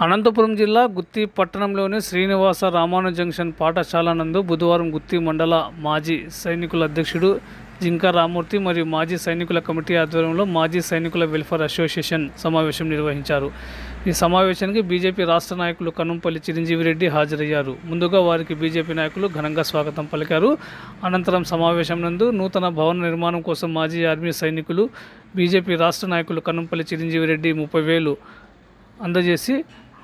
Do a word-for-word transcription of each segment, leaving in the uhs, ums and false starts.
అనంతపురం జిల్లా గుత్తి పట్టణంలోని శ్రీనివాస రామాను జంక్షన్ పాఠశాల నందు బుధవారం గుత్తి మండల మాజీ సైనికుల అధ్యక్షుడు జింకా రామూర్తి మరియు మాజీ సైనికుల కమిటీ ఆధ్వర్యంలో మాజీ సైనికుల వెల్ఫేర్ అసోసియేషన్ సమావేశం నిర్వహించారు. ఈ సమావేశానికి బీజేపీ రాష్ట్ర నాయకులు కనుంపల్లి చిరంజీవి రెడ్డి హాజరయ్యారు. ముందుగా వారికి బీజేపీ నాయకులు ఘనంగా స్వాగతం పలికారు. అనంతరం సమావేశం నందు నూతన భవన నిర్మాణం కోసం మాజీ ఆర్మీ సైనికులు బీజేపీ రాష్ట్ర నాయకులు కనుంపల్లి చిరంజీవి రెడ్డి ముప్పై వేలు అందజేసి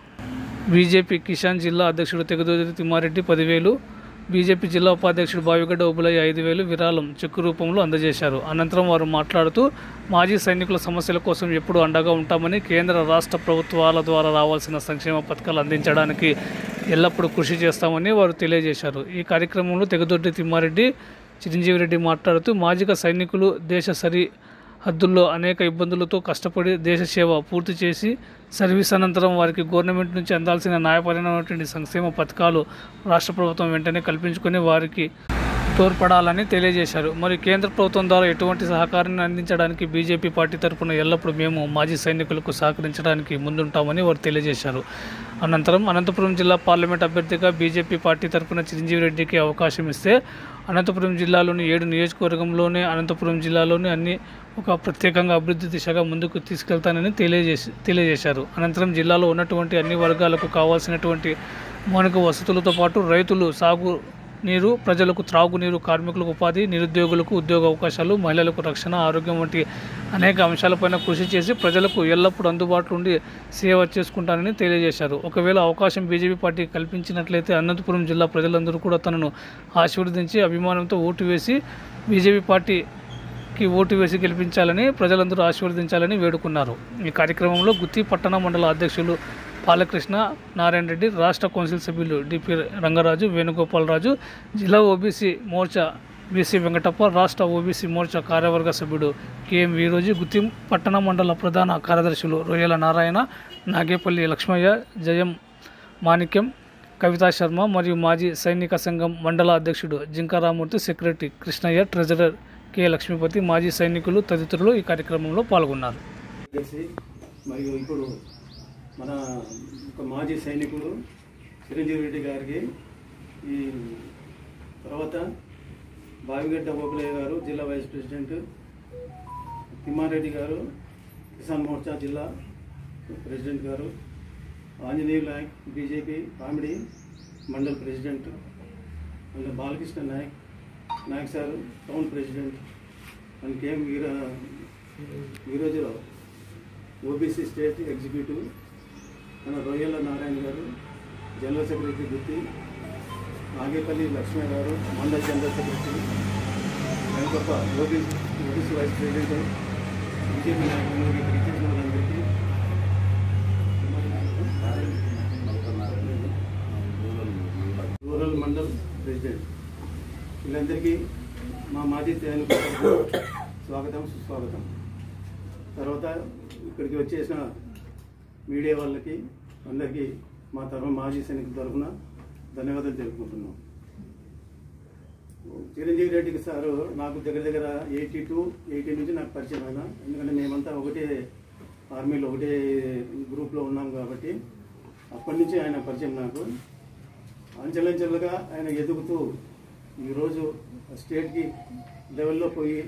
బీజేపీ కిసాన్ జిల్లా అధ్యక్షుడు తెగదూరి తిమ్మారెడ్డి పదివేలు, బీజేపీ జిల్లా ఉపాధ్యక్షుడు బావిగడ్డ ఉబులయ్య ఐదు వేలు విరాళం చెక్కు రూపంలో అందజేశారు. అనంతరం వారు మాట్లాడుతూ మాజీ సైనికుల సమస్యల కోసం ఎప్పుడూ అండగా ఉంటామని, కేంద్ర రాష్ట్ర ప్రభుత్వాల ద్వారా రావాల్సిన సంక్షేమ పథకాలు అందించడానికి ఎల్లప్పుడూ కృషి చేస్తామని వారు తెలియజేశారు. ఈ కార్యక్రమంలో తెగదొడ్డి తిమ్మారెడ్డి చిరంజీవి రెడ్డి మాట్లాడుతూ మాజీ సైనికులు దేశ సరి హద్దుల్లో అనేక ఇబ్బందులతో కష్టపడి దేశ సేవ పూర్తి చేసి సర్వీస్ అనంతరం వారికి గవర్నమెంట్ నుంచి అందాల్సిన న్యాయపరమైనటువంటి సంక్షేమ పథకాలు రాష్ట్ర ప్రభుత్వం వెంటనే కల్పించుకొని వారికి తోడ్పడాలని తెలియజేశారు. మరియు కేంద్ర ప్రభుత్వం ద్వారా ఎటువంటి సహకారాన్ని అందించడానికి బీజేపీ పార్టీ తరఫున ఎల్లప్పుడూ మేము మాజీ సైనికులకు సహకరించడానికి ముందుంటామని వారు తెలియజేశారు. అనంతరం అనంతపురం జిల్లా పార్లమెంట్ అభ్యర్థిగా బీజేపీ పార్టీ తరఫున చిరంజీవి రెడ్డికి అవకాశం ఇస్తే అనంతపురం జిల్లాలోని ఏడు నియోజకవర్గంలోనే అనంతపురం జిల్లాలోని అన్ని ఒక ప్రత్యేకంగా అభివృద్ధి దిశగా ముందుకు తీసుకెళ్తానని తెలియజేసి తెలియజేశారు. అనంతరం జిల్లాలో ఉన్నటువంటి అన్ని వర్గాలకు కావాల్సినటువంటి మౌలిక వసతులతో పాటు రైతులు సాగు నీరు, ప్రజలకు త్రాగునీరు, కార్మికులకు ఉపాధి, నిరుద్యోగులకు ఉద్యోగ అవకాశాలు, మహిళలకు రక్షణ, ఆరోగ్యం వంటి అనేక అంశాలపైన కృషి చేసి ప్రజలకు ఎల్లప్పుడూ అందుబాటులో ఉండి సేవ చేసుకుంటానని తెలియజేశారు. ఒకవేళ అవకాశం బీజేపీ పార్టీ కల్పించినట్లయితే అనంతపురం జిల్లా ప్రజలందరూ కూడా తనను ఆశీర్వదించి అభిమానంతో ఓటు వేసి బీజేపీ పార్టీకి ఓటు వేసి గెలిపించాలని, ప్రజలందరూ ఆశీర్వదించాలని వేడుకున్నారు. ఈ కార్యక్రమంలో గుత్తి పట్టణ మండల అధ్యక్షులు బాలకృష్ణ నారాయణ రెడ్డి, రాష్ట్ర కౌన్సిల్ సభ్యులు డిపి రంగరాజు, వేణుగోపాలరాజు, జిల్లా ఓబీసీ మోర్చా బీసీ వెంకటప్ప, రాష్ట్ర ఓబీసీ మోర్చా కార్యవర్గ సభ్యుడు కేఎం వీరోజు, గుత్తి పట్టణ మండల ప్రధాన కార్యదర్శులు రొయ్యల నారాయణ, నాగేపల్లి లక్ష్మయ్య, జయం మాణిక్యం, కవితా శర్మ మరియు మాజీ సైనిక సంఘం మండల అధ్యక్షుడు Jinka Ramurthy, secretary Krishnaiah, treasurer K Lakshmipathi, మాజీ సైనికులు తదితరులు ఈ కార్యక్రమంలో పాల్గొన్నారు. మరియు ఇప్పుడు మన ఒక మాజీ సైనికుడు చిరంజీవి రెడ్డి గారికి, ఈ తర్వాత బావిగడ్డ ఉబులయ్య గారు జిల్లా వైస్ ప్రెసిడెంట్, తిమ్మారెడ్డి గారు కిసాన్ మోర్చా జిల్లా ప్రెసిడెంట్ గారు, ఆంజనేయులు నాయక్ బీజేపీ కామెడీ mandal president, and Balakrishna Naik Naik sir town president, and K Veera వీరోజరావు ఓబీసీ స్టేట్ ఎగ్జిక్యూటివ్, మన రొయ్యల నారాయణ గారు జనరల్ సెక్రటరీ గుత్తి, నాగేపల్లి లక్ష్మయ్య గారు mandal general secretary, Venkappa OBC OBC vice president, BJP నాయకులకి ఇచ్చేసిన వాళ్ళందరికీ, రూరల్ మండల్ ప్రెసిడెంట్, వీళ్ళందరికీ మా మాజీ సైనికులకు స్వాగతం సుస్వాగతం. తర్వాత ఇక్కడికి వచ్చేసిన మీడియా వాళ్ళకి అందరికీ మా తరఫున మాజీ సైనికుల తరఫున ధన్యవాదాలు తెలుపుకుంటున్నాం. చిరంజీవి రెడ్డికి సారు నాకు దగ్గర దగ్గర ఎయిటీ టూ ఎయిటీ నుంచి నాకు పరిచయం అయినా, ఎందుకంటే మేమంతా ఒకటే ఆర్మీలో ఒకటే గ్రూప్లో ఉన్నాం కాబట్టి అప్పటి నుంచి ఆయన పరిచయం నాకు. అంచెలంచెలుగా ఆయన ఎదుగుతూ ఈరోజు స్టేట్కి లెవెల్లో పోయి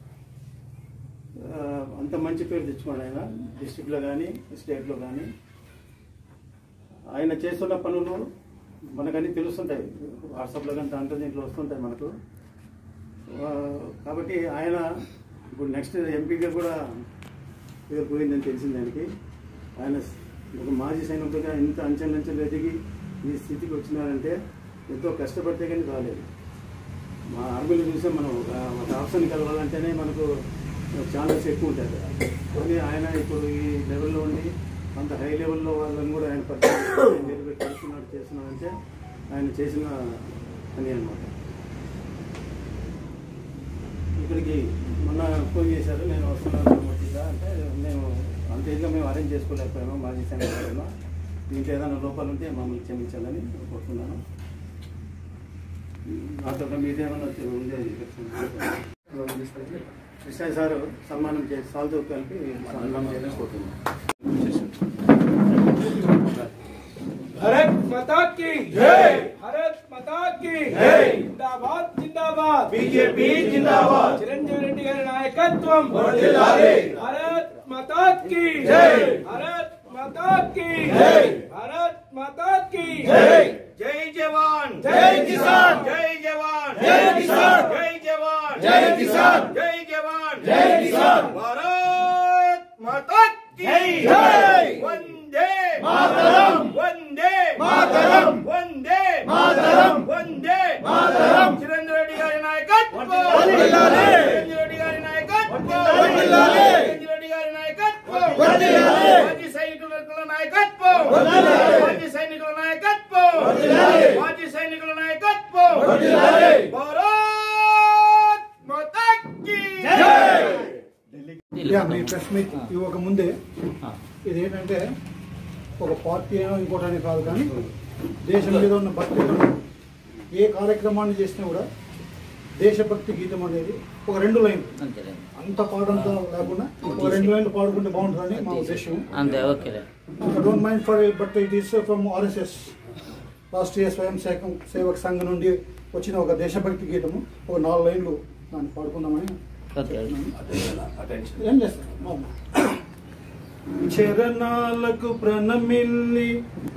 అంత మంచి పేరు తెచ్చుకోండి ఆయన డిస్ట్రిక్ట్లో కానీ స్టేట్లో కానీ. ఆయన చేస్తున్న పనులు మనకన్నీ తెలుస్తుంటాయి, వాట్సాప్లో కానీ దాంట్లో దీంట్లో వస్తుంటాయి మనకు. కాబట్టి ఆయన ఇప్పుడు నెక్స్ట్ ఎంపీగా కూడా పేరు పోయిందని తెలిసింది ఆయనకి. ఆయన ఒక మాజీ సైనికుడిగా ఇంత అంచెలంచెలు ఎదిగి ఈ స్థితికి వచ్చినారంటే ఎంతో కష్టపడితే కానీ రాలేదు. మా ఆర్మీలో చూసే మనం ఒక ఆప్షన్ కలవాలంటేనే మనకు ఛాన్సెస్ ఎక్కువ ఉంటుంది. కానీ ఆయన ఇప్పుడు ఈ లెవెల్లో ఉండి అంత హై లెవెల్లో వాళ్ళని కూడా ఆయన పరిచయం నిలబెట్టుకున్నాడు చేస్తున్నాడంటే ఆయన చేసిన పని అన్నమాట. ఇక్కడికి మొన్న ఫోన్ చేశారు, నేను వస్తున్నాను వచ్చిందా అంటే మేము అంత ఇదిగా మేము అరేంజ్ చేసుకోలేకపోయాము మాజీ సైనికులు. దీంట్లో ఏదైనా లోపాలు ఉంటే మమ్మల్ని క్షమించాలని కోరుతున్నాను. నాతో మీడియా ఉండేది కృష్ణ సార్ సన్మానం చేసి సాల్తో కలిపి సన్మానం చేయాలని కోరుతున్నాను. माता की जय, भारत माता की जय, जिंदाबाद जिंदाबाद बीजेपी जिंदाबाद, चिरंजीवी रेड्डी गारी नायकत्वम वर्धिल्लाలి, भारत माता की जय, भारत माता की जय, भारत माता की जय, जय जवान जय किसान, जय जवान जय किसान, जय जवान जय किसान, जय जवान जय किसान, भारत माता की जय, वंदे मातरम, वंदे मातरम, वंदे मातरम, वंदे मातरम, चिरंजीवी रेड्डी गारी नायकत्వం वर्धिल्लाలి, चिरंजीवी रेड्डी गारी नायकत्వం वर्धिल्लाలి, चिरंजीवी रेड्डी गारी नायकत्వం वर्धिल्लाలి, మాజీ సైనికుల నాయకత్వం वर्धिल्लाలి, మాజీ సైనికుల నాయకత్వం वर्धिल्लाలి, మాజీ సైనికుల నాయకత్వం वर्धिल्लाలి, భారత్ మాతా కీ జై. యా మీ ప్రెస్ మీట్ ఇవ్వక ముందే ఇదేంటంటే ఒక పార్టీ అయినా ఇంకోటని కాదు, కానీ దేశం మీద ఉన్న భక్తులను ఏ కార్యక్రమాన్ని చేసినా కూడా దేశభక్తి గీతం అనేది ఒక రెండు లైన్లు, అంత పాడంతా లేకుండా ఒక రెండు లైన్లు పాడుకుంటే బాగుంటుందని మా ఉద్దేశం. Don't mind for but it is from RSS, Rashtriya Swayam Sevak సేవక సంఘ నుండి వచ్చిన ఒక దేశభక్తి గీతము, ఒక నాలుగు లైన్లు దాన్ని పాడుకుందామని ఏం చేస్తాం. చరణాలకు ప్రణమిల్లి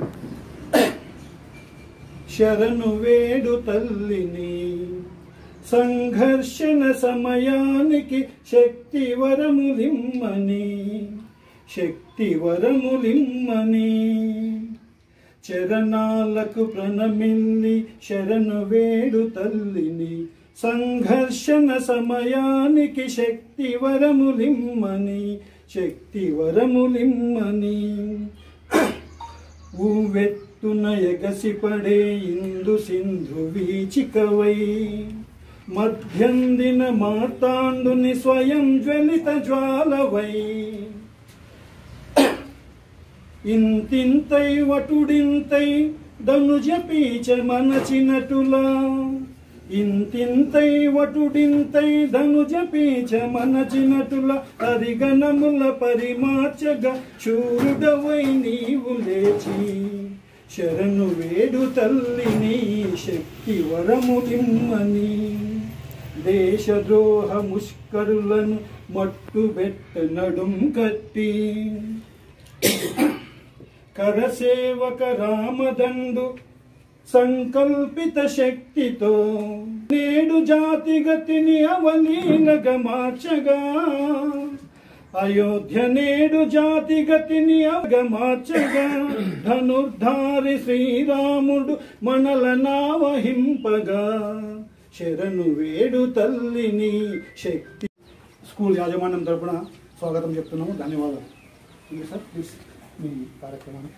శరణు వేడు తల్లిని, సంఘర్షణ సమయానికి శక్తి వరములిమ్మని, శక్తి వరములిమ్మని. చరణాలకు ప్రణమిల్లి శరణు వేడు తల్లిని, సంఘర్షణ సమయానికి శక్తి వరములిమ్మని, శక్తి వరములిమ్మని. ఊవెత్తున ఎగసిపడే ఇందు సింధు వీచికవై, మధ్యందిన మార్తాండుని స్వయం జ్వలిత జ్వాలవై, ఇంతింతై వటుడింతై ధనుజ పీచ మనచినటులా, ఇంతింతై వటుడింతై ధనుజ పీచ మనచినటుల, హరిగణముల పరిమార్చగా శూరుడవై నీవు లేచి, శరణు వేడు తల్లిని శక్తి వరములిమ్మని. దేశద్రోహ ముష్కరులను మట్టుబెట్ట నడుం కట్టి, కరసేవక రామదండు సంకల్పిత శక్తితో నేడు జాతిగతిని అవలీలగా మార్చగా, అయోధ్య నేడు జాతిగతిని అవగమార్చగా, ధనుర్ధారి శ్రీరాముడు మనల నావహింపగా, శరణు వేడు తల్లిని శక్తి. స్కూల్ యాజమాన్యం తరపున స్వాగతం చెప్తున్నాము, ధన్యవాదాలు. సార్ ప్లీజ్ మీ కార్యక్రమాన్ని.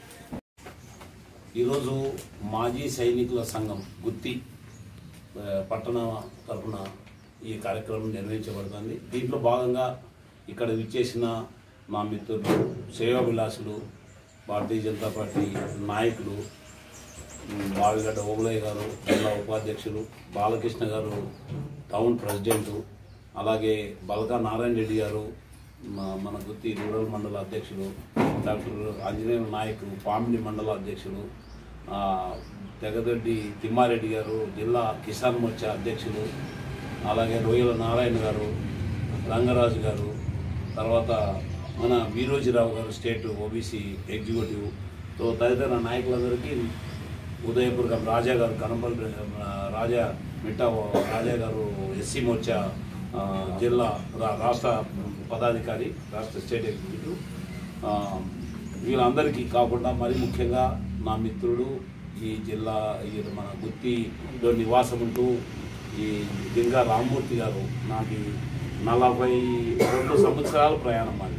ఈరోజు మాజీ సైనికుల సంఘం గుత్తి పట్టణ తరఫున ఈ కార్యక్రమం నిర్వహించబడుతుంది. దీంట్లో భాగంగా ఇక్కడ విచ్చేసిన మా మిత్రులు, సేవాభిలాషులు, భారతీయ జనతా పార్టీ నాయకులు, బావిగడ్డ ఓబులయ్య గారు జిల్లా ఉపాధ్యక్షులు, బాలకృష్ణ గారు టౌన్ ప్రెసిడెంటు, అలాగే బల్కా నారాయణ రెడ్డి గారు మన గుత్తి రూరల్ మండల అధ్యక్షులు, డాక్టర్ ఆంజనేయ నాయక్ పామిడి మండల అధ్యక్షులు, తెగదొడ్డి తిమ్మారెడ్డి గారు జిల్లా కిసాన్ మోర్చా అధ్యక్షులు, అలాగే రొయ్యల నారాయణ గారు, రంగరాజు గారు, తర్వాత మన వీరోజీరావు గారు స్టేట్ ఓబీసీ ఎగ్జిక్యూటివ్తో తదితర నాయకులందరికీ ఉదయపూర్గం రాజా గారు కనంపల్లి రాజా మిట్టా రాజా గారు ఎస్సీ మోర్చా జిల్లా రాష్ట్ర పదాధికారి, రాష్ట్ర స్టేట్ ఎగ్జిక్యూటివ్, వీళ్ళందరికీ కాకుండా మరి ముఖ్యంగా నా మిత్రుడు ఈ జిల్లా ఈ మన గుత్తిలో నివాసం ఉంటూ ఈ జింకా రామ్మూర్తి గారు, నాకు నలభై రెండు సంవత్సరాల ప్రయాణం అది.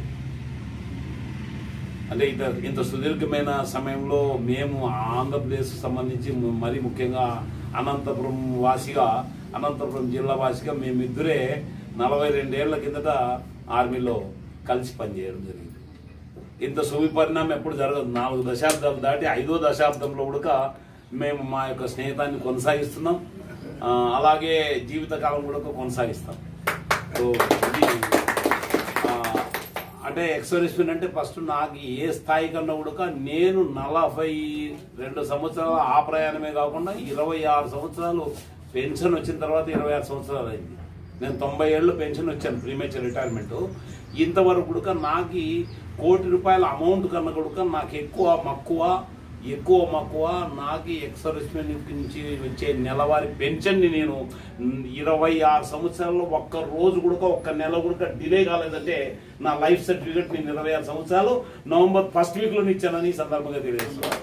అంటే ఇంత ఇంత సుదీర్ఘమైన సమయంలో మేము ఆంధ్రప్రదేశ్ సంబంధించి మరి ముఖ్యంగా అనంతపురం వాసిగా, అనంతపురం జిల్లా వాసిగా మేమిద్దరే నలభై రెండేళ్ల కిందట ఆర్మీలో కలిసి పనిచేయడం జరిగింది. ఇంత సువిపరిణామం ఎప్పుడు జరగదు. నాలుగు దశాబ్దాలు దాటి ఐదో దశాబ్దంలో కూడా మేము మా యొక్క స్నేహితాన్ని కొనసాగిస్తున్నాం, అలాగే జీవితకాలం కూడా కొనసాగిస్తాం. సో ఇది అంటే ఎక్స్‌సర్వీస్‌మెన్ అంటే ఫస్ట్ నాకు ఏ స్థాయి కన్నా కూడా నేను నలభై రెండు సంవత్సరాల ఆ ప్రయాణమే కాకుండా ఇరవై ఆరు సంవత్సరాలు పెన్షన్ వచ్చిన తర్వాత ఇరవై ఆరు సంవత్సరాలు అయింది. నేను తొంభై ఏళ్ళు పెన్షన్ వచ్చాను ప్రీమేచర్ రిటైర్మెంట్. ఇంతవరకు కూడా నాకు కోటి రూపాయల అమౌంట్ కన్నా కూడా నాకు ఎక్కువ మక్కువ ఎక్కువ మక్కువ నాకు ఎక్స్-సర్వీస్‌మెన్ నుంచి వచ్చే నెలవారీ పెన్షన్ని నేను ఇరవై ఆరు సంవత్సరాల్లో ఒక్క రోజు కూడా ఒక్క నెల కూడా డిలే కాలేదంటే నా లైఫ్ సర్టిఫికెట్ నేను ఇరవై ఆరు సంవత్సరాలు నవంబర్ ఫస్ట్ వీక్లో ఇచ్చానని ఈ సందర్భంగా తెలియజేస్తున్నాను.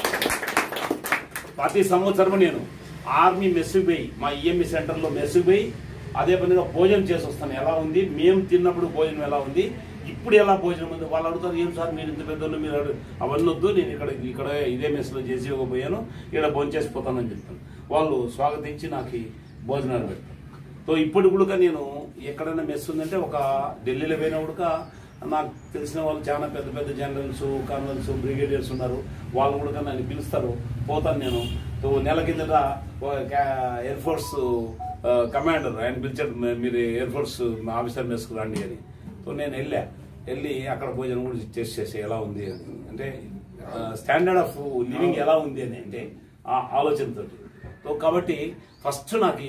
ప్రతి సంవత్సరం నేను ఆర్మీ మెస్సు పోయి మా ఈఎంఈ సెంటర్లో మెస్సు పోయి అదే పనిగా భోజనం చేసి వస్తాను. ఎలా ఉంది మేము తిన్నప్పుడు భోజనం ఎలా ఉంది, ఇప్పుడు ఎలా భోజనం ఉంది. వాళ్ళు అడుగుతారు, ఏం సార్ మీరు ఇంత పెద్దోళ్ళు మీరు అవన్నీ వద్దు, నేను ఇక్కడ ఇక్కడ ఇదే మెస్లో చేసి పోయాను, ఇక్కడ భోజనం చేసిపోతానని చెప్తాను. వాళ్ళు స్వాగతించి నాకు భోజనాలు పెడతారు. సో ఇప్పుడు కూడా నేను ఎక్కడైనా మెస్ ఉందంటే ఒక ఢిల్లీలో పోయినా కూడా నాకు తెలిసిన వాళ్ళు చాలా పెద్ద పెద్ద జనరల్స్ కర్నల్స్ బ్రిగేడియర్స్ ఉన్నారు. వాళ్ళు కూడా నన్ను పిలుస్తారు, పోతాను నేను. సో నెల కిందట ఎయిర్ ఫోర్స్ కమాండర్ ఆయన పిలిచాడు, మీరు ఎయిర్ ఫోర్స్ ఆఫీసర్ మెస్కు రండి అని. సో నేను వెళ్ళా, వెళ్ళి అక్కడ భోజనం కూడా టెస్ట్ చేసి ఎలా ఉంది అని, అంటే స్టాండర్డ్ ఆఫ్ లివింగ్ ఎలా ఉంది అని, అంటే ఆ ఆలోచనతో. సో కాబట్టి ఫస్ట్ నాకు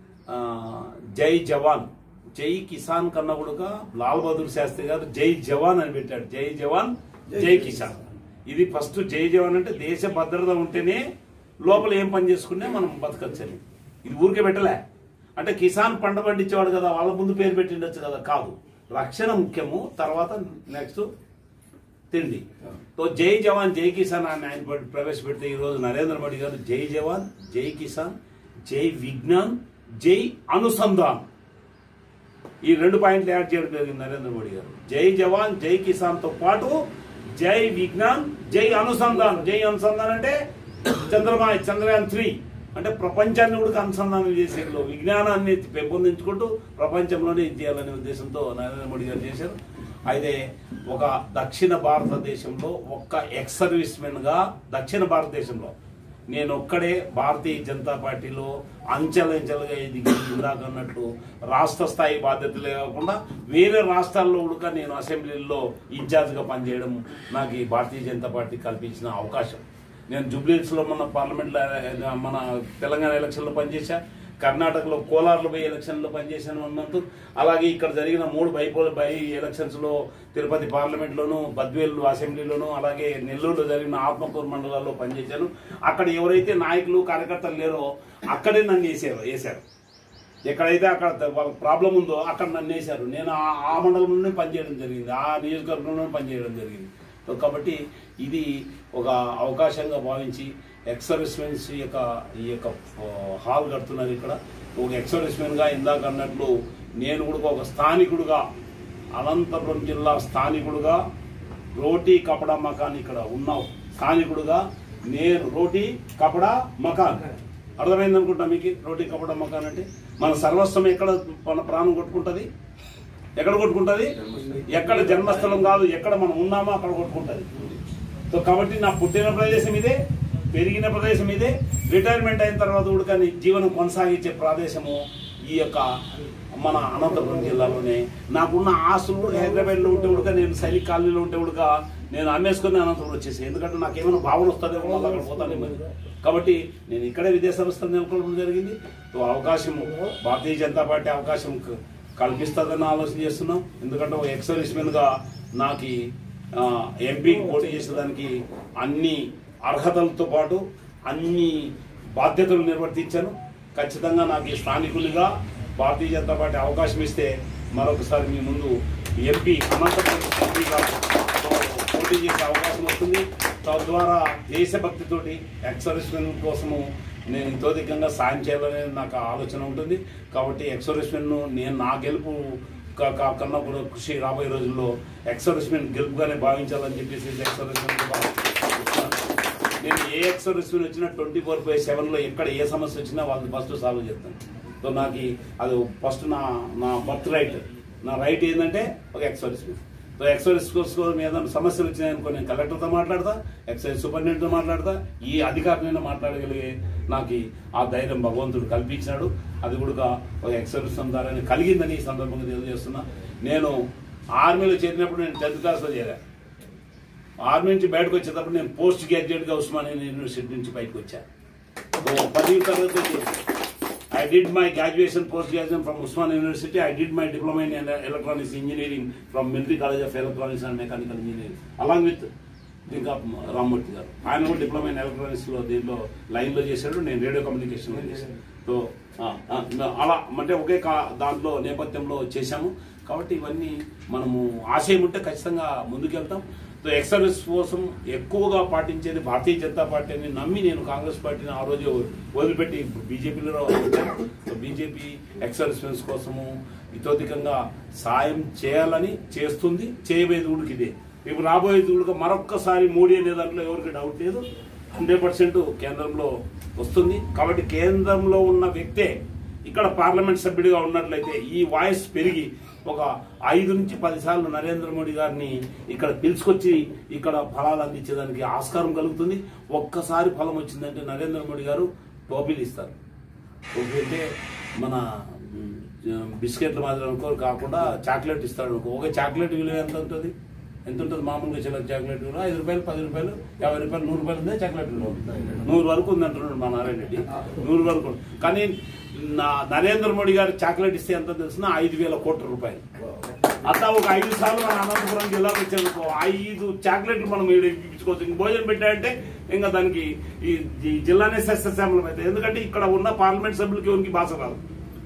జై జవాన్ జై కిసాన్ కన్నా కూడా లాల్ బహదూర్ శాస్త్రి గారు జై జవాన్ అని పెట్టాడు. జై జవాన్ జై కిసాన్. ఇది ఫస్ట్ జై జవాన్ అంటే దేశ భద్రత ఉంటేనే లోపల ఏం పని చేసుకునే మనం బతకచ్చని. ఇది ఊరికే పెట్టలే. అంటే కిసాన్ పంట పండించేవాడు కదా, వాళ్ళ ముందు పేరు పెట్టిండొచ్చు కదా, కాదు. రక్షణ ముఖ్యము, తర్వాత నెక్స్ట్ తిండి. సో జై జవాన్ జై కిసాన్ అని ఆయన ప్రవేశపెడితే ఈరోజు నరేంద్ర మోడీ గారు జై జవాన్ జై కిసాన్ జై విజ్ఞాన్ జై అనుసంధాన్ ఈ రెండు పాయింట్లు యాడ్ చేయడం జరిగింది నరేంద్ర మోడీ గారు. జై జవాన్ జై కిసాన్ తో పాటు జై విజ్ఞాన్ జై అనుసంధాన్. జై అనుసంధాన్ అంటే చంద్రమా చంద్రయాన్ త్రీ అంటే ప్రపంచాన్ని కూడా అనుసంధానం చేసేలో విజ్ఞానాన్ని పెంపొందించుకుంటూ ప్రపంచంలోనే ఇది చేయాలనే ఉద్దేశంతో నరేంద్ర మోడీ గారు చేశారు. అయితే ఒక దక్షిణ భారతదేశంలో ఒక్క ఎక్స్ సర్వీస్మెన్ గా దక్షిణ భారతదేశంలో నేను ఒక్కడే భారతీయ జనతా పార్టీలో అంచెలంచెలుగా ఎదిగి ఇందాక అన్నట్టు రాష్ట్ర స్థాయి బాధ్యతలే కాకుండా వేరే రాష్ట్రాల్లో కూడా నేను అసెంబ్లీలో ఇన్ఛార్జ్గా పనిచేయడం నాకు ఈ భారతీయ జనతా పార్టీ కల్పించిన అవకాశం. నేను జూబ్లీహిల్స్లో మన పార్లమెంట్లో మన తెలంగాణ ఎలక్షన్లో పనిచేశా, కర్ణాటకలో కోలార్లో పోయి ఎలక్షన్లో పనిచేశాను వన్ మంత్. అలాగే ఇక్కడ జరిగిన మూడు బై బై ఎలక్షన్స్లో తిరుపతి పార్లమెంట్లోను, బద్వేలు అసెంబ్లీలోను, అలాగే నెల్లూరులో జరిగిన ఆత్మకూరు మండలాల్లో పనిచేశాను. అక్కడ ఎవరైతే నాయకులు కార్యకర్తలు లేరో అక్కడే నన్ను వేసారు వేశారు ఎక్కడైతే అక్కడ వాళ్ళ ప్రాబ్లం ఉందో అక్కడ నన్ను వేశారు. నేను ఆ మండలంలోనే పనిచేయడం జరిగింది, ఆ నియోజకవర్గంలోనే పనిచేయడం జరిగింది. కాబట్టి ఇది ఒక అవకాశంగా భావించి ఎక్స్ సర్వీస్మెన్స్ యొక్క ఈ యొక్క హాల్ కడుతున్నారు. ఇక్కడ ఒక ఎక్స్ సర్వీస్మెన్గా ఇందాక అన్నట్లు నేను కూడా ఒక స్థానికుడుగా, అనంతపురం జిల్లా స్థానికుడుగా, రోటీ కపడా మకాన్ ఇక్కడ ఉన్నావు స్థానికుడుగా నేను రోటీ కపడా మకాన్ అర్థమైంది అనుకుంటా మీకు. రోటీ కపడా మకాన్ అంటే మన సర్వస్వం ఎక్కడ మన ప్రాణం కొట్టుకుంటుంది, ఎక్కడ కొట్టుకుంటుంది, ఎక్కడ జన్మస్థలం కాదు, ఎక్కడ మనం ఉన్నామో అక్కడ కొట్టుకుంటుంది. సో కాబట్టి నా పుట్టిన ప్రదేశం ఇదే, పెరిగిన ప్రదేశం ఇదే, రిటైర్మెంట్ అయిన తర్వాత కూడా కానీ జీవనం కొనసాగించే ప్రదేశము ఈ యొక్క మన అనంతపురం జిల్లాలోనే. నాకున్న ఆస్తులు కూడా హైదరాబాద్లో ఉంటే కూడా నేను సైనిక కాలనీలో ఉంటే కూడా నేను అమ్మేసుకుని అనంతపురం వచ్చేసి, ఎందుకంటే నాకు ఏమైనా భావన వస్తుందేమో మళ్ళీ అక్కడ పోతాను మరి. కాబట్టి నేను ఇక్కడే విద్యా సంస్థలు నెలకొల్పడం జరిగింది. సో అవకాశము భారతీయ జనతా పార్టీ అవకాశం కల్పిస్తుందని ఆలోచన చేస్తున్నాం. ఎందుకంటే ఒక ఎక్స్ సర్వీస్మెన్గా నాకు ఎంపీకి పోటీ చేసేదానికి అన్ని అర్హతలతో పాటు అన్ని బాధ్యతలు నిర్వర్తించాను. ఖచ్చితంగా నాకు ఈ స్థానికులుగా భారతీయ జనతా పార్టీ అవకాశం ఇస్తే మరొకసారి మీ ముందు ఎంపీ అనంతపురం ఎంపీగా పోటీ చేసే అవకాశం వస్తుంది. తద్వారా దేశభక్తితోటి ఎక్స్ సర్వీస్మెన్ కోసము నేను ఇంతోధికంగా సాయం చేయాలనేది నాకు ఆలోచన ఉంటుంది. కాబట్టి ఎక్స్ సర్వీస్మెన్ నేను నా గెలుపు కన్నా కూడా కృషి రాబోయే రోజుల్లో ఎక్స్ సర్వీస్మెన్ గెలుపుగానే భావించాలని చెప్పేసి ఎక్స్ సర్వీస్మెన్ నేను ఏ ఎక్స్ సర్వీస్మెన్ వచ్చినా ట్వంటీ ఫోర్ బై సెవెన్లో ఎక్కడ ఏ సమస్య వచ్చినా వాళ్ళని ఫస్ట్ సాల్వ్ చేస్తాను. సో నాకు అది ఫస్ట్ నా నా బర్త్ రైట్, నా రైట్ ఏంటంటే ఒక ex servicemen. So ex service మీద సమస్యలు వచ్చినాయనుకో నేను కలెక్టర్తో మాట్లాడతా, ఎక్సైజ్ సూపరింటెండెంట్తో మాట్లాడతా, ఈ అధికారులైనా మాట్లాడగలిగే నాకు ఆ ధైర్యం భగవంతుడు కల్పించినాడు. అది కూడా ఒక ఎక్స్ సర్వీస్ ద్వారా కలిగిందని ఈ సందర్భంగా తెలియజేస్తున్నా. నేను ఆర్మీలో చేరినప్పుడు నేను టెన్త్ క్లాస్లో చేరా. ఆర్మీ నుంచి బయటకు వచ్చేటప్పుడు నేను పోస్ట్ గ్రాడ్యుయేట్గా ఉస్మానియా యూనివర్సిటీ నుంచి బయటకు వచ్చాను. పదవి తరగతి I did my graduation, post graduation from Usman University. I did my diploma in electronics engineering from Military College of Electronics and Mechanical Engineering, along with ఇంకా రామ్మూర్తి గారు. ఆయన కూడా డిప్లొమా ఇన్ ఎలక్ట్రానిక్స్ లో దీంట్లో లైన్ లో చేశాడు, నేను రేడియో కమ్యూనికేషన్ లో చేశాను. సో అలా అంటే ఒకే దాంట్లో నేపథ్యంలో చేశాము. కాబట్టి ఇవన్నీ మనము ఆశయం ఉంటే ఖచ్చితంగా ముందుకెళ్తాం. సో ఎక్స్ సర్వీస్ కోసం ఎక్కువగా పాటించేది భారతీయ జనతా పార్టీని నమ్మి నేను కాంగ్రెస్ పార్టీని ఆ రోజు వదిలిపెట్టి బీజేపీలో వచ్చాను. సో బీజేపీ ఎక్స్ సర్వీస్ కోసము ఇతోధికంగా సాయం చేయాలని చేస్తుంది, చేయబోయేది కూడా ఇదే. ఇప్పుడు రాబోయేది కూడా మరొక్కసారి మోడీ అనే దాంట్లో ఎవరికి డౌట్ లేదు, హండ్రెడ్ పర్సెంట్ కేంద్రంలో వస్తుంది. కాబట్టి కేంద్రంలో ఉన్న వ్యక్తే ఇక్కడ పార్లమెంట్ సభ్యుడిగా ఉన్నట్లయితే ఈ వాయిస్ పెరిగి ఒక ఐదు నుంచి పది సార్లు నరేంద్ర మోడీ గారిని ఇక్కడ పిలుచుకొచ్చి ఇక్కడ ఫలాలు అందించేదానికి ఆస్కారం కలుగుతుంది. ఒక్కసారి ఫలం వచ్చిందంటే నరేంద్ర మోడీ గారు టోపీలు ఇస్తారు. టోపీ అంటే మన బిస్కెట్ల మాదిరి అనుకో కాకుండా చాక్లెట్ ఇస్తాడు అనుకో. ఒక చాక్లెట్ విలువ ఎంత ఉంటుంది ఎంత ఉంటుంది మామూలుగా చిన్న చాక్లెట్ విలువ ఐదు రూపాయలు, పది రూపాయలు, యాభై రూపాయలు, నూరు రూపాయలు ఉందే చాక్లెట్ విలువ. నూరు వరకు ఉంది అంటున్నాడు మా నారాయణ రెడ్డి, నూరు వరకు. కానీ నా నరేంద్ర మోడీ గారు చాక్లెట్ ఇస్తే ఎంత తెలిసిన ఐదు వేల కోట్ల రూపాయలు. అట్లా ఒక ఐదు సార్లు మన అనంతపురం జిల్లాకు వచ్చేందుకు ఐదు చాక్లెట్లు మనం ఇప్పించుకోవచ్చు. ఇంక భోజనం పెట్టాడంటే ఇంకా దానికి ఈ జిల్లానే సస్యశ్యామలం అవుతాయి. ఎందుకంటే ఇక్కడ ఉన్న పార్లమెంట్ సభ్యులకి ఎవరికి భాష రాదు.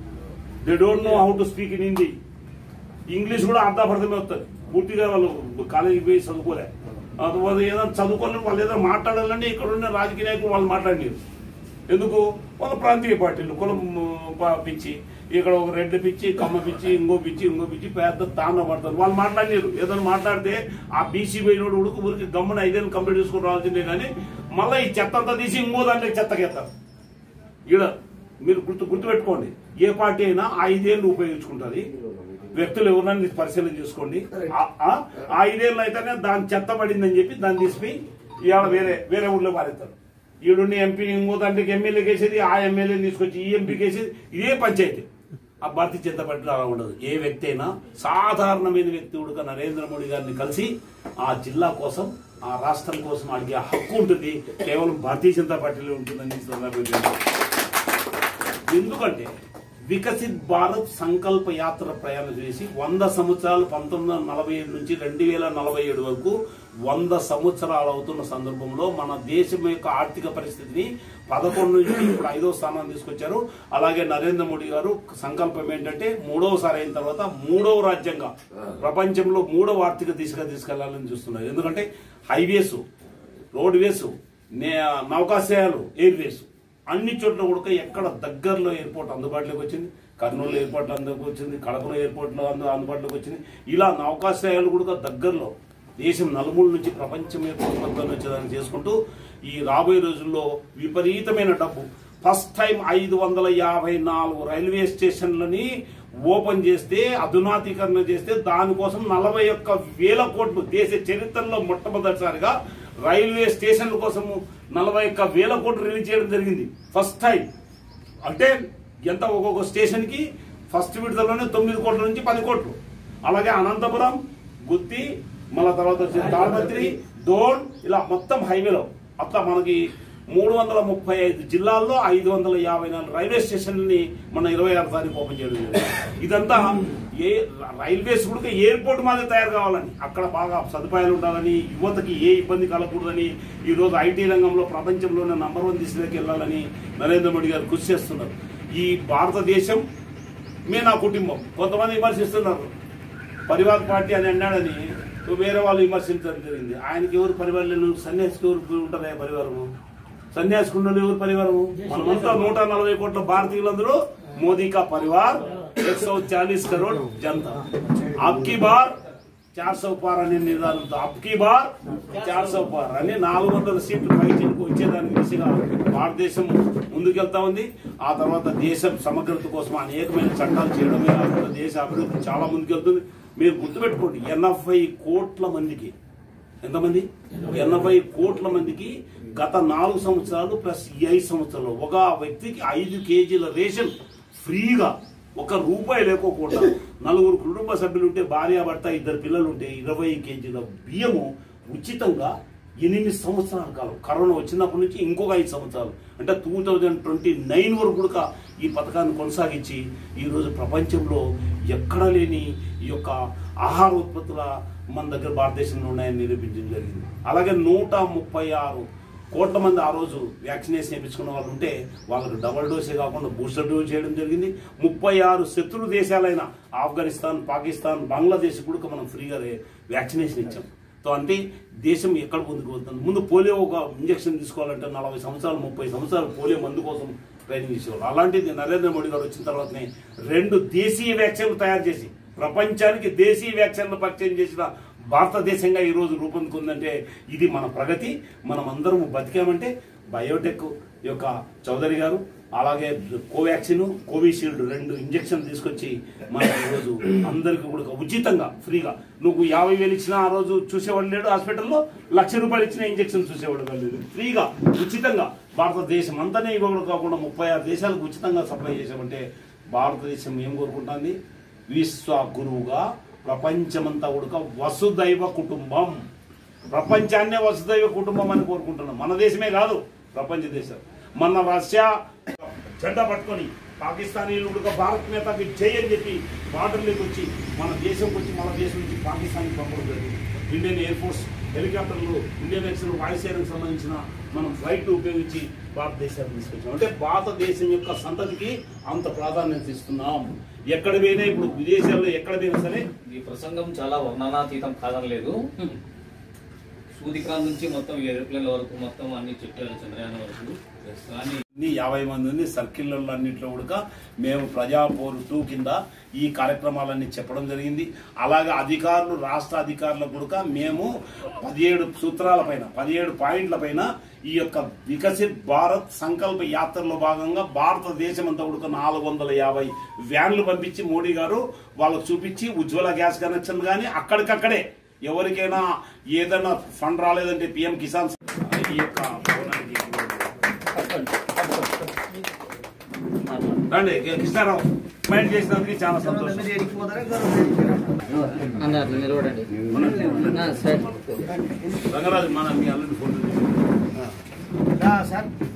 They don't know how to speak in Hindi. English కూడా అర్ధాపర్థమే వస్తుంది. పూర్తిగా వాళ్ళు కాలేజీకి పోయి చదువుకోలే. ఏదైనా చదువుకోవాలని వాళ్ళు ఏదైనా మాట్లాడాలని ఇక్కడ ఉన్న రాజకీయ నాయకులు వాళ్ళు మాట్లాడినారు. ఎందుకు? వాళ్ళ ప్రాంతీయ పార్టీలు కులం పిచ్చి, ఇక్కడ ఒక రెడ్డి పిచ్చి, కమ్మ పిచ్చి, ఇంకో పిచ్చి, ఇంకో పిచ్చి పెద్ద తాండ పడతారు. వాళ్ళు మాట్లాడినారు. ఏదైనా మాట్లాడితే ఆ బీసీ పోయినోడు ఉడుకు ఊరికి గమ్మున ఐదేళ్ళు కంప్లీట్ చేసుకుని రావాల్సిందే. కానీ మళ్ళీ ఈ చెత్త అంతా తీసి ఇంకో దాంట్లో చెత్తకెత్తారు. ఇక్కడ మీరు గుర్తు గుర్తుపెట్టుకోండి, ఏ పార్టీ అయినా ఐదేళ్ళు ఉపయోగించుకుంటుంది. వ్యక్తులు ఎవరన్నా పరిశీలన చేసుకోండి. ఆ ఐదేళ్ళు అయితేనే దాని చెత్త పడిందని చెప్పి దాన్ని తీసిపోయి ఇవాళ వేరే వేరే ఊళ్ళో పారేస్తారు. ఈడున్న ఎంపీ ఇంకో దాంట్లోకి ఎమ్మెల్యేకి వేసేది, ఆ ఎమ్మెల్యేని తీసుకొచ్చి ఈ ఎంపీకి వేసేది, ఇదే పంచాయతీ. ఆ భారతీయ జనతా పార్టీలో అలా ఉండదు. ఏ వ్యక్తి అయినా సాధారణమైన వ్యక్తి కూడా నరేంద్ర మోడీ గారిని కలిసి ఆ జిల్లా కోసం, ఆ రాష్ట్రం కోసం అడిగే హక్కు ఉంటుంది. కేవలం భారతీయ జనతా పార్టీలో ఉంటుందని సందర్భంగా. ఎందుకంటే వికసిత్ భారత్ సంకల్ప యాత్ర ప్రయాణం చేసి వంద సంవత్సరాలు పంతొమ్మిది వందల నలభై ఏడు నుంచి రెండు వేల నలభై ఏడు వరకు వంద సంవత్సరాలు అవుతున్న సందర్భంలో మన దేశం యొక్క ఆర్థిక పరిస్థితిని పదకొండు నుంచి ఇప్పుడు ఐదో స్థానాన్ని తీసుకొచ్చారు. అలాగే నరేంద్ర మోడీ గారు సంకల్పం ఏంటంటే మూడవసారి అయిన తర్వాత మూడవ రాజ్యంగా ప్రపంచంలో మూడవ ఆర్థిక దిశగా తీసుకెళ్లాలని చూస్తున్నారు. ఎందుకంటే హైవేస్, రోడ్ వేస్, నౌకాశ్రయాలు, ఎయిర్ వేస్ అన్ని చోట్ల కూడా ఎక్కడ దగ్గరలో ఎయిర్పోర్ట్ అందుబాటులోకి వచ్చింది. కర్నూలు ఎయిర్పోర్ట్ అందుకు వచ్చింది, కడపలో ఎయిర్పోర్ట్లో అందు అందుబాటులోకి వచ్చింది. ఇలా నౌకాశ్రయాలు కూడా దగ్గరలో దేశం నలుమూల నుంచి ప్రపంచం యొక్క ఉత్పత్తులను వచ్చేదాన్ని చేసుకుంటూ ఈ రాబోయే రోజుల్లో విపరీతమైన డబ్బు ఫస్ట్ టైం ఐదు వందల యాభై నాలుగు రైల్వే స్టేషన్లని ఓపెన్ చేస్తే, అధునాతీకరణ చేస్తే దానికోసం నలభై ఒక్క వేల కోట్లు దేశ చరిత్రలో మొట్టమొదటిసారిగా రైల్వే స్టేషన్ల కోసము నలభై ఒక్క వేల కోట్లు రిలీజ్ చేయడం జరిగింది. First time. అంటే ఎంత ఒక్కొక్క స్టేషన్ కి ఫస్ట్ విడతలోనే తొమ్మిది కోట్ల నుంచి పది కోట్లు. అలాగే అనంతపురం, గుత్తి, మళ్ళా తర్వాత వచ్చి తాడిపత్రి, డోన్, ఇలా మొత్తం హైవేలో అట్లా మనకి మూడు వందల ముప్పై ఐదు జిల్లాల్లో ఐదు వందల యాభై నాలుగు రైల్వే స్టేషన్ని మన ఇరవై ఆరు తారీఖు ఓపెన్ చేయడం. ఇదంతా ఏ రైల్వేస్ కూడా ఎయిర్పోర్ట్ మాదిరి తయారు కావాలని, అక్కడ బాగా సదుపాయాలు ఉండాలని, యువతకి ఏ ఇబ్బంది కలగకూడదని, ఈ రోజు ఐటీ రంగంలో ప్రపంచంలోనే నంబర్ వన్ దిశలోకి వెళ్ళాలని నరేంద్ర మోడీ గారు కృషి చేస్తున్నారు. ఈ భారతదేశం మే నా కుటుంబం. కొంతమంది విమర్శిస్తున్నారు పరివార్ పార్టీ అని అన్నాడని, వేరే వాళ్ళు విమర్శించడం జరిగింది. ఆయనకి ఎవరు పరివారం? సన్యాసికి ఎవరు ఉంటారా పరివారము? సన్యాసికుండలు ఎవరు పరివారము? మనమంతా నూట నలభై కోట్ల భారతీయులందరూ మోదీ కా పరివార్, एक सौ चालीस करोड़ जनता, అబ్కి బార్ చార్ సౌ పార్ అనే నిదానంతో అబ్కి బార్ చార్ సౌ పార్ అనే నాలుగు వందల సీట్లు పైచీలకు వచ్చేదానికి దిశగా భారతదేశం ముందుకెళ్తా ఉంది. ఆ తర్వాత దేశం సమగ్రత కోసం అనేకమైన చట్టాలు చేయడమే కాకుండా దేశ అభివృద్ధి చాలా ముందుకెళ్తుంది. మీరు గుర్తుపెట్టుకోండి, ఎనభై కోట్ల మందికి, ఎంతమంది? ఎనభై కోట్ల మందికి గత నాలుగు సంవత్సరాలు ప్లస్ ఈ ఐదు సంవత్సరాలు ఒక వ్యక్తికి ఐదు కేజీల రేషన్ ఫ్రీగా ఒక రూపాయి లేకోకుండా నలుగురు కుటుంబ సభ్యులు ఉంటే భార్య భర్త ఇద్దరు పిల్లలు ఉంటే ఇరవై కేజీల బియ్యము ఉచితంగా ఎనిమిది సంవత్సరాల కాలం కరోనా వచ్చినప్పటి నుంచి ఇంకొక ఐదు సంవత్సరాలు అంటే టూ థౌజండ్ ట్వంటీ నైన్ వరకు కూడా ఈ పథకాన్ని కొనసాగించి ఈరోజు ప్రపంచంలో ఎక్కడ లేని ఈ యొక్క ఆహార ఉత్పత్తుల మన దగ్గర భారతదేశంలో ఉన్నాయని నిరూపించడం జరిగింది. అలాగే నూట ముప్పై ఆరు కోట్ల మంది ఆ రోజు వ్యాక్సినేషన్ వేయించుకున్న వాళ్ళు ఉంటే వాళ్ళకు డబల్ డోసే కాకుండా బూస్టర్ డోస్ చేయడం జరిగింది. ముప్పై ఆరు శత్రు దేశాలైన ఆఫ్ఘనిస్తాన్, పాకిస్తాన్, బంగ్లాదేశ్ కూడా మనం ఫ్రీగా వ్యాక్సినేషన్ ఇచ్చాం. తో అంటే దేశం ఎక్కడ ముందుకు వెళ్తుంది. ముందు పోలియో ఒక ఇంజక్షన్ తీసుకోవాలంటే నలభై సంవత్సరాలు ముప్పై సంవత్సరాలు పోలియో మందు కోసం ట్రైనింగ్ ఇచ్చేవాళ్ళు. అలాంటిది నరేంద్ర మోడీ గారు వచ్చిన తర్వాతనే రెండు దేశీయ వ్యాక్సిన్లు తయారు చేసి ప్రపంచానికి దేశీయ వ్యాక్సిన్లు పరిచయం చేసిన భారతదేశంగా ఈరోజు రూపొందుకుందంటే ఇది మన ప్రగతి. మనం అందరం బతికామంటే బయోటెక్ యొక్క చౌదరి గారు అలాగే కోవాక్సిన్, కోవిషీల్డ్ రెండు ఇంజక్షన్ తీసుకొచ్చి మనకి ఈరోజు అందరికీ కూడా ఉచితంగా ఫ్రీగా నువ్వు యాభై వేలు ఇచ్చినా ఆ రోజు చూసేవాడు లేడు, హాస్పిటల్లో లక్ష రూపాయలు ఇచ్చిన ఇంజక్షన్ చూసేవాడు లేదు, ఫ్రీగా ఉచితంగా భారతదేశం అంతానే ఇవ్వడం కాకుండా ముప్పై ఆరు దేశాలకు ఉచితంగా సప్లై చేసామంటే భారతదేశం ఏం కోరుకుంటుంది? విశ్వ గురువుగా ప్రపంచమంతా ఉడక వసుదైవ కుటుంబం, ప్రపంచాన్నే వసుదైవ కుటుంబం అని కోరుకుంటున్నాం. మన దేశమే కాదు ప్రపంచ దేశం. మన రష్యా జెండా పట్టుకొని పాకిస్తానీలు ఉడక భారత్ నేతకి జై అని చెప్పి బార్డర్లోకి వచ్చి మన దేశంకి వచ్చి మన దేశం నుంచి పాకిస్తాన్కి పంపడం జరిగింది. ఇండియన్ ఎయిర్ ఫోర్స్ హెలికాప్టర్లు, ఇండియన్ ఎక్స్ఎల్ వాయుసేనకు సంబంధించిన మనం ఫ్లైట్ ఉపయోగించి భారతదేశాన్ని తీసుకొచ్చాం. అంటే భారతదేశం యొక్క సంతతికి అంత ప్రాధాన్యత ఇస్తున్నాం. ఎక్కడ పోయినా ఇప్పుడు విదేశాల్లో ఎక్కడ పోయినా సరే ఈ ప్రసంగం చాలా వర్ణనాతీతం కాదనలేదు. సూదికాల నుంచి మొత్తం ఏరోప్లేన్ల వరకు మొత్తం అన్ని చెప్పారు, చంద్రయాన్ వరకు. కానీ యాభై మంది సర్కిళ్లలో అన్నింటిలో కూడా మేము ప్రజాపోరు టూ కింద ఈ కార్యక్రమాలన్నీ చెప్పడం జరిగింది. అలాగే అధికారులు, రాష్ట్ర అధికారులకు కూడా మేము పదిహేడు సూత్రాల పైన పదిహేడు పాయింట్ల పైన ఈ యొక్క వికసిత్ భారత్ సంకల్ప యాత్రలో భాగంగా భారతదేశం అంతా కూడా నాలుగు వందల యాభై వ్యాన్లు పంపించి మోడీ గారు వాళ్ళకు చూపించి ఉజ్వల గ్యాస్ కనెక్షన్ కానీ అక్కడికక్కడే ఎవరికైనా ఏదైనా ఫండ్ రాలేదంటే పిఎం కిసాన్ ఈ యొక్క రండి కృష్ణారావు మైండ్ చేసినందుకు చాలా సంతోషం. రంగరాజు మన మీ అల్లుడి ఫోన్ సార్